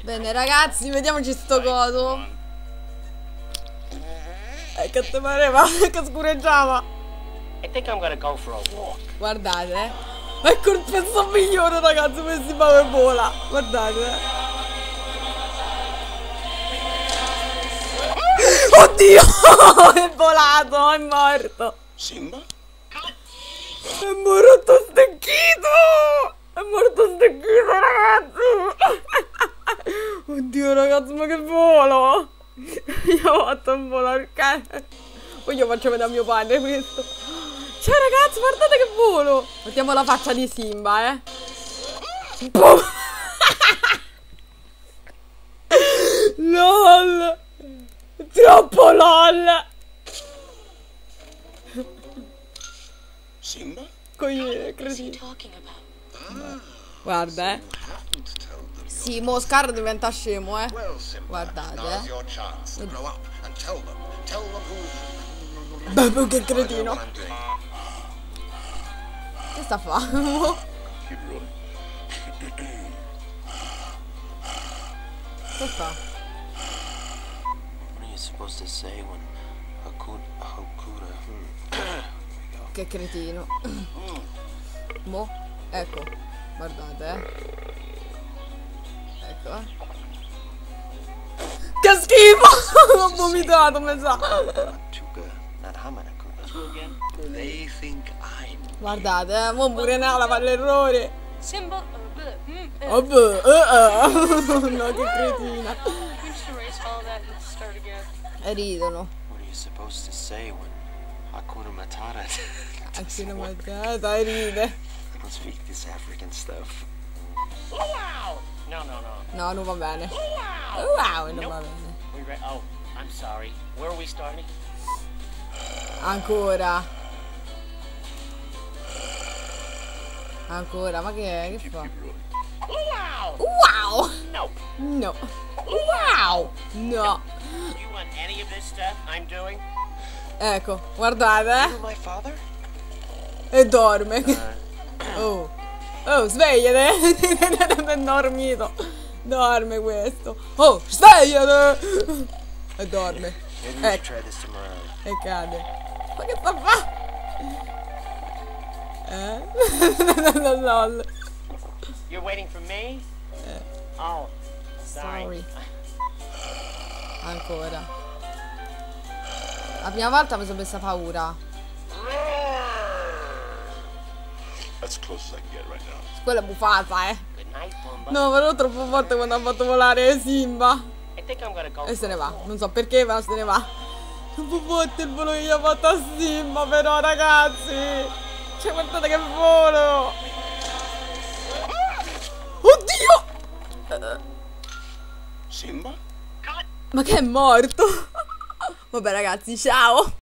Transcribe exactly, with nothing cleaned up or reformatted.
Bene ragazzi, vediamoci sto coso. Eh, che te pareva? Che scureggiava. Guardate, eh. Ecco il pezzo migliore ragazzi, per si fa vola. Guardate, eh. Oddio! È volato, è morto. Simba? È morto stecchito! È morto stecchito ragazzi! Oddio ragazzi, ma che volo! Io ho fatto un volo al cane. Poi io faccio vedere a mio padre questo. Cioè ragazzi, guardate che volo! Mettiamo la faccia di Simba, eh! Boom. LOL! Troppo LOL! Simba? Coglione, cretino. Guarda, eh. Sì, mo Scar diventa scemo, eh. Guardate, eh. Beh, che cretino. Che sta a fare? Che fa? Che cretino. Mo, ecco. Guardate, eh. Ecco, eh. Che schifo! L'ho vomitato, mi sa. Guardate, eh. Mo pure Nala fa l'errore. Simba. Oh, beh, eh, eh. No, che cretina. E ridono. Hakuna Matata. Hakuna Matata, e ride. Let's speak this African stuff. No, no, no. No, non va bene. Wow, non va bene. We re oh, I'm sorry. Where are we starting? Ancora. Ancora, ma che è? Che fa? Wow! No. No. Wow! No. You want any of this stuff I'm doing? Ecco, guardate, You're my father? eh. E dorme. Oh. Oh, svegliate. È dormito. Dorme questo. Oh, svegliate. E dorme. Ecco. E cade. Ma che sta a fare? Eh? LOL. You're waiting for me? Eh. Oh, sorry. Sorry. Ancora. La prima volta mi sono messa paura. That's close as I can get right now. Quella è buffata, eh. Good night, Pumbaa. No, però troppo forte quando ha fatto volare Simba. I think I'm gonna go. E se ne va. Non so perché, ma se ne va. Troppo forte il volo che gli ha fatto a Simba, però, ragazzi. Cioè, guardate che volo. Oddio! Simba? Ma che è morto? Vabbè, ragazzi, ciao.